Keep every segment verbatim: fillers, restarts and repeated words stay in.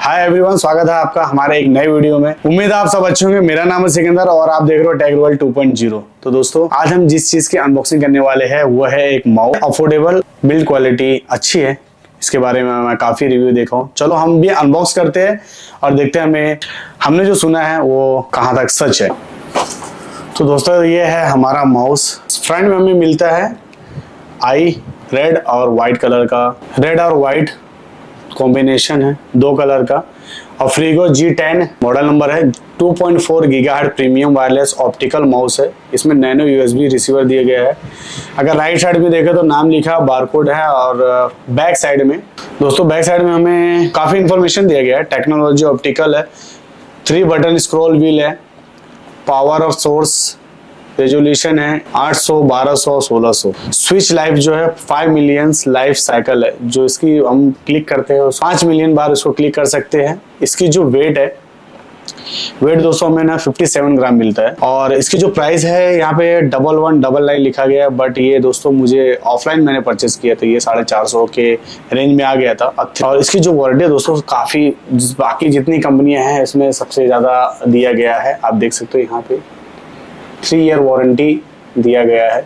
Hi everyone, स्वागत है आपका हमारे एक नए वीडियो में। उम्मीद है आप सब अच्छे होंगे। मेरा नाम है सिकंदर और आप देख रहे हो tech world two point zero. तो दोस्तों, आज हम जिस चीज की अनबॉक्सिंग करने वाले हैं वो है एक माउस। अफोर्डेबल, बिल्ड क्वालिटी अच्छी है, इसके बारे में मैं काफी रिव्यू देखा हूँ। चलो हम भी अनबॉक्स करते हैं और देखते हैं हमें हमने जो सुना है वो कहाँ तक सच है। तो दोस्तों, ये है हमारा माउस। फ्रंट में हमें मिलता है आई रेड और व्हाइट कलर का, रेड और व्हाइट कॉम्बिनेशन है, दो कलर का। और फ्रीगो जी टेन मॉडल नंबर है। Two point four gigahertz premium wireless optical mouse है। इसमें नैनो यूएसबी रिसीवर दिया गया है। अगर राइट साइड में देखें तो नाम लिखा, बारकोड है। और बैक साइड में दोस्तों, बैक साइड में हमें काफी इंफॉर्मेशन दिया गया है। टेक्नोलॉजी ऑप्टिकल है, थ्री बटन स्क्रॉल व्हील है, पावर ऑफ सोर्स, रेजोल्यूशन है आठ सौ, बारह सौ, सोलह सौ। स्विच लाइफ जो है फाइव मिलियन लाइफ साइकिल है, जो इसकी हम क्लिक करते हैं पांच मिलियन बार इसको क्लिक कर सकते हैं। इसकी जो वेट है, वेट दोस्तों हमें ना सत्तावन ग्राम मिलता है। और इसकी जो प्राइस है यहाँ पे डबल वन डबल नाइन लिखा गया है, बट ये दोस्तों मुझे ऑफलाइन मैंने परचेस किया था, ये साढ़े चार सौ के रेंज में आ गया था। और इसकी जो वारंटी है दोस्तों, काफी बाकी जितनी कंपनियां हैं इसमें सबसे ज्यादा दिया गया है। आप देख सकते हो यहाँ पे थ्री ईयर वारंटी दिया गया है।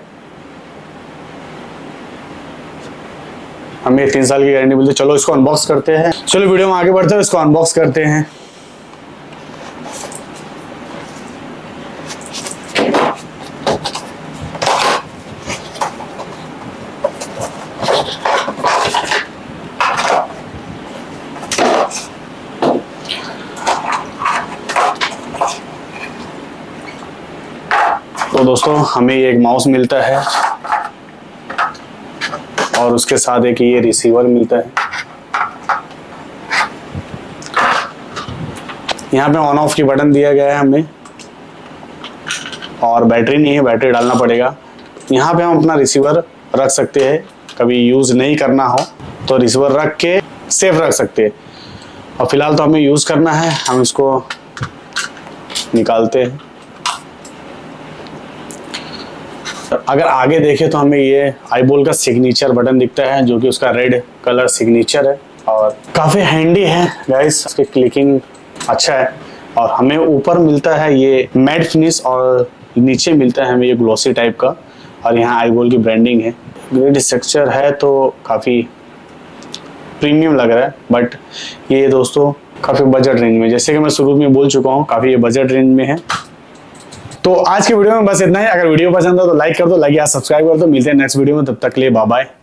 हमें तीन साल की गारंटी मिलती है। चलो इसको अनबॉक्स करते हैं। चलो वीडियो में आगे बढ़ते हैं, इसको अनबॉक्स करते हैं। तो दोस्तों, हमें ये एक माउस मिलता है और उसके साथ एक ये रिसीवर मिलता है। यहाँ पे ऑन ऑफ की बटन दिया गया है हमें, और बैटरी नहीं है, बैटरी डालना पड़ेगा। यहाँ पे हम अपना रिसीवर रख सकते हैं, कभी यूज नहीं करना हो तो रिसीवर रख के सेफ रख सकते हैं। और फिलहाल तो हमें यूज करना है, हम इसको निकालते हैं। अगर आगे देखें तो हमें ये आईबॉल का सिग्नेचर बटन दिखता है, जो कि उसका रेड कलर सिग्नेचर है और काफी हैंडी है गाइस। इसकी क्लिकिंग अच्छा है। और हमें ऊपर मिलता है ये मैट फिनिश और नीचे मिलता है हमें ये ग्लॉसी टाइप का। और यहाँ आईबॉल की ब्रांडिंग है। ग्रेड स्ट्रक्चर है तो काफी प्रीमियम लग रहा है, बट ये दोस्तों काफी बजट रेंज में, जैसे कि मैं शुरू में बोल चुका हूँ, काफी ये बजट रेंज में है। तो आज की वीडियो में बस इतना ही। अगर वीडियो पसंद है तो लाइक कर दो, लाइक या सब्सक्राइब कर दो। मिलते हैं नेक्स्ट वीडियो में, तब तक के लिए बाय बाय।